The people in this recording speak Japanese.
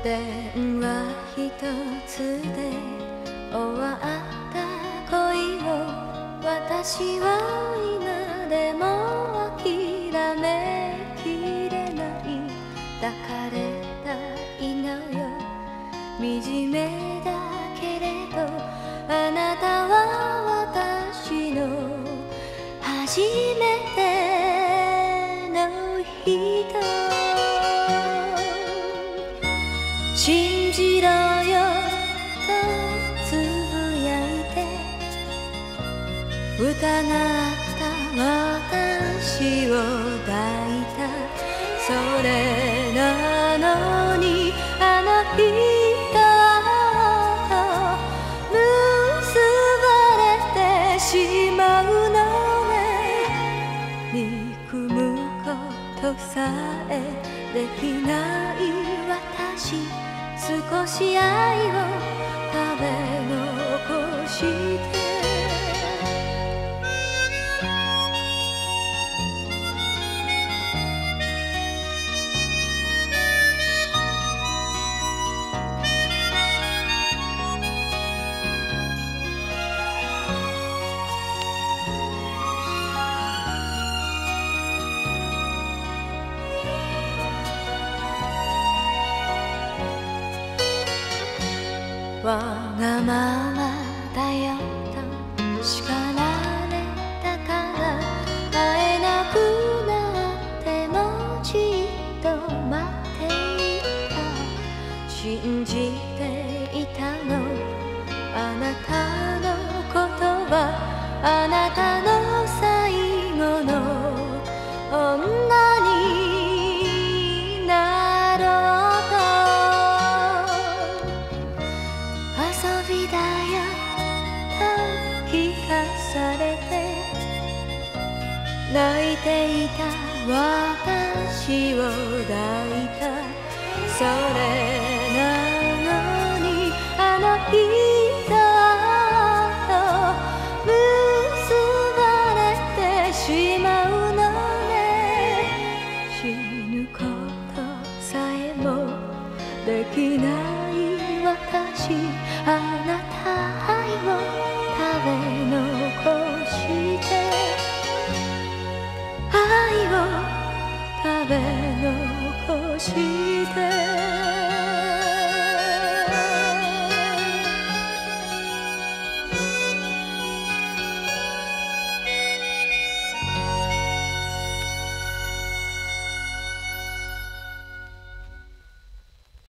電話一つで終わった恋を私は今でも諦めきれない。抱かれたいのよ、惨めだけれどあなたは私の初めての人。信じろよとつぶやいて疑った私を抱いた。それなのにあの人は結ばれてしまうのね。憎むことさえできない私、少し愛を食べ残してわがままだよと叱られたから会えなくなってもじっと待っていた。信じていたのあなたの言葉、あなたの最後の女になろうと。遊びだよと聞かされて泣いていた私を抱いた。それなのにあの人と結ばれてしまうのね。死ぬことさえもできない私、あなた愛を食べ残して、愛を食べ残して